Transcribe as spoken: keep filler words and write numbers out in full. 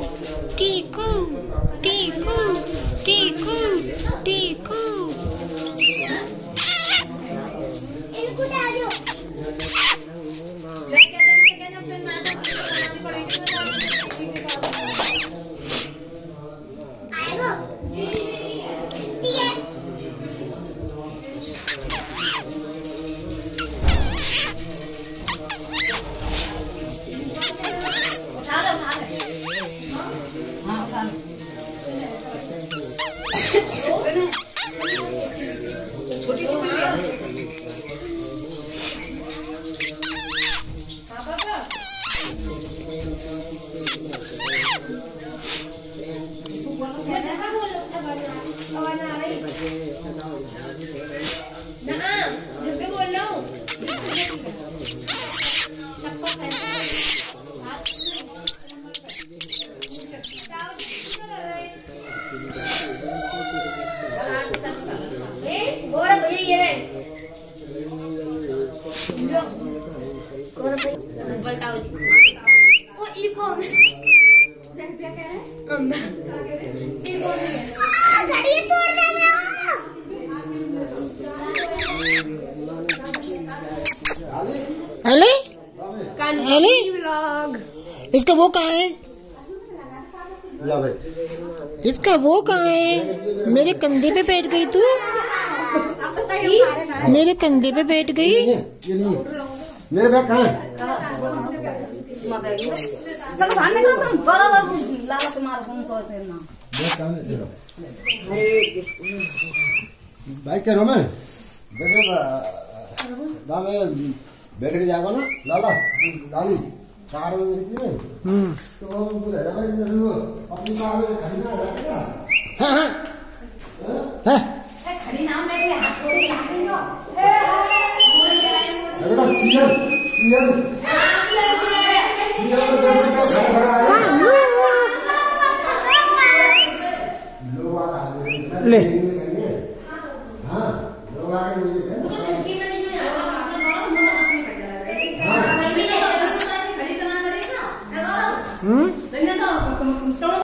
टीकू टीकू टीकू टीकू। छोटी सी बताओ जी। ओ इको घड़ी तोड़ देना। हेले हेले व्लॉग। इसका वो कहाँ है? इसका वो कहाँ है? मेरे कंधे पे बैठ गई तू। मेरे कंधे पे बैठ गई। मेरे बैग कहाँ है? चलो भान निकलो तुम बराबर लाला तुम्हारा फोन सो से ना बैग कहाँ है तेरा? बाइक कह रहा हूँ मैं। जैसे ना मैं बैठ के जाएगा ना लाला लाली कार में निकली में तो वो बोले भाई अपनी कार में खड़ी ना हो जाएगा। हाँ हाँ खड़ी नाम में हाथ थोड़ी लागी लो। बेटा सीएम सीएम सीएम लोग आ ले। हाँ लोग आके मुझे